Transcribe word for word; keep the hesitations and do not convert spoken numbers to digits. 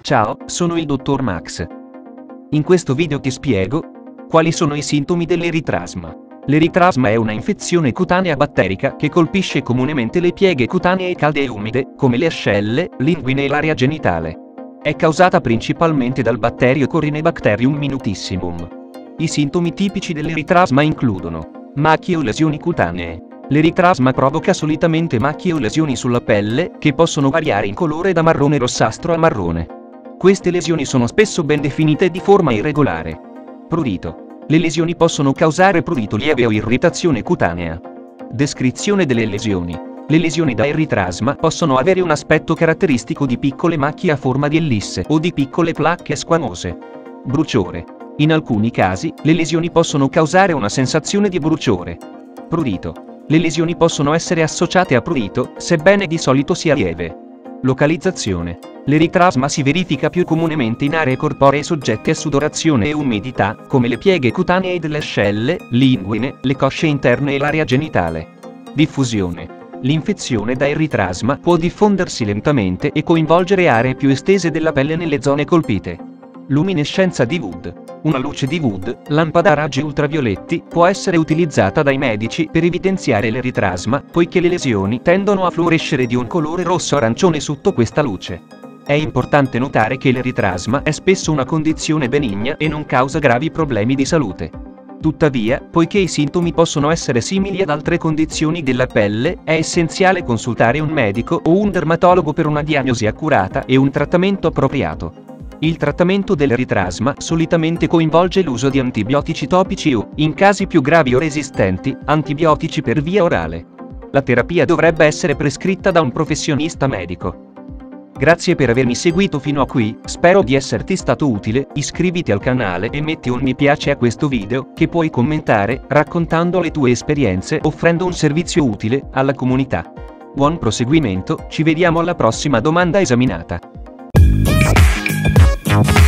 Ciao, sono il dottor Max. In questo video ti spiego quali sono i sintomi dell'eritrasma. L'eritrasma è una infezione cutanea batterica che colpisce comunemente le pieghe cutanee calde e umide, come le ascelle, l'inguine e l'area genitale. È causata principalmente dal batterio Corynebacterium minutissimum. I sintomi tipici dell'eritrasma includono macchie o lesioni cutanee. L'eritrasma provoca solitamente macchie o lesioni sulla pelle, che possono variare in colore da marrone rossastro a marrone. Queste lesioni sono spesso ben definite e di forma irregolare. Prurito. Le lesioni possono causare prurito lieve o irritazione cutanea. Descrizione delle lesioni. Le lesioni da eritrasma possono avere un aspetto caratteristico di piccole macchie a forma di ellisse o di piccole placche squamose. Bruciore. In alcuni casi, le lesioni possono causare una sensazione di bruciore. Prurito. Le lesioni possono essere associate a prurito, sebbene di solito sia lieve. Localizzazione. L'eritrasma si verifica più comunemente in aree corporee soggette a sudorazione e umidità, come le pieghe cutanee delle ascelle, l'inguine, le cosce interne e l'area genitale. Diffusione. L'infezione da eritrasma può diffondersi lentamente e coinvolgere aree più estese della pelle nelle zone colpite. Luminescenza di Wood. Una luce di Wood, lampada a raggi ultravioletti, può essere utilizzata dai medici per evidenziare l'eritrasma, poiché le lesioni tendono a fluorescere di un colore rosso-arancione sotto questa luce. È importante notare che l'eritrasma è spesso una condizione benigna e non causa gravi problemi di salute. Tuttavia, poiché i sintomi possono essere simili ad altre condizioni della pelle, è essenziale consultare un medico o un dermatologo per una diagnosi accurata e un trattamento appropriato. Il trattamento dell'eritrasma solitamente coinvolge l'uso di antibiotici topici o, in casi più gravi o resistenti, antibiotici per via orale. La terapia dovrebbe essere prescritta da un professionista medico. Grazie per avermi seguito fino a qui, spero di esserti stato utile. Iscriviti al canale e metti un mi piace a questo video, che puoi commentare, raccontando le tue esperienze, offrendo un servizio utile alla comunità. Buon proseguimento, ci vediamo alla prossima domanda esaminata.